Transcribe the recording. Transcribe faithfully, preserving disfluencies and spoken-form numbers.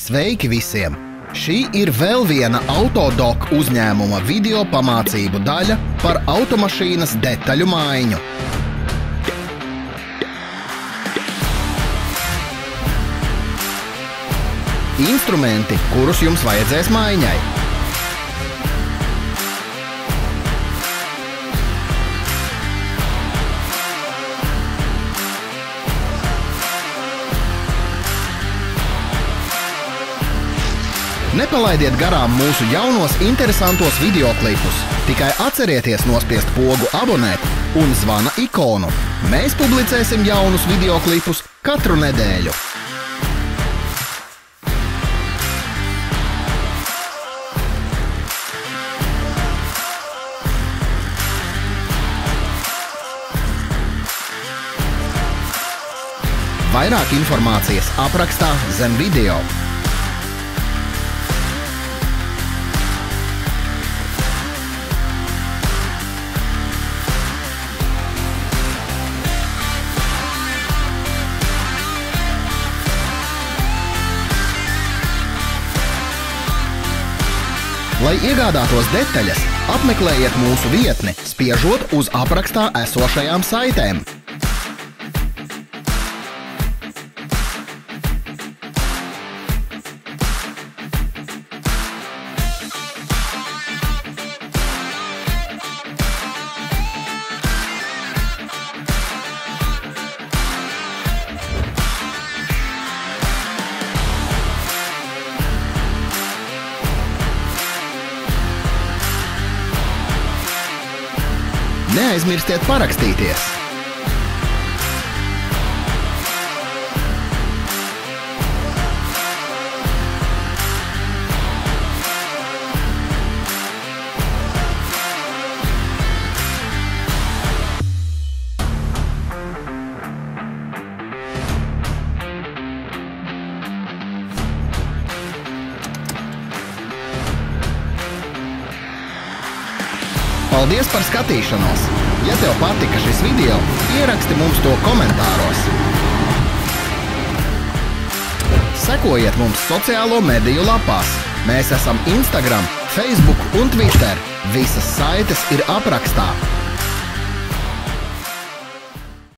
Sveiki visiem! Šī ir vēl viena Autodoc uzņēmuma video pamācību daļa par automašīnas detaļu maiņu. Instrumenti, kurus jums vajadzēs maiņai. Nepalaidiet garām mūsu jaunos interesantos videoklipus. Tikai atcerieties nospiest pogu abonēt un zvana ikonu. Mēs publicēsim jaunus videoklipus katru nedēļu. Vairāk informācijas aprakstā zem video. Lai iegādātos detaļas, apmeklējiet mūsu vietni, spiežot uz aprakstā esošajām saitēm. Neaizmirstiet parakstīties! Paldies par skatīšanos! Ja tev patika šis video, ieraksti mums to komentāros. Sekojiet mums sociālo mediju lapās. Mēs esam Instagram, Facebook un Twitter. Visas saites ir aprakstā.